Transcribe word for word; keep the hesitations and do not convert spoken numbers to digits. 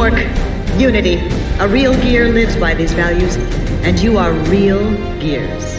teamwork, unity. A real gear lives by these values, and you are real gears.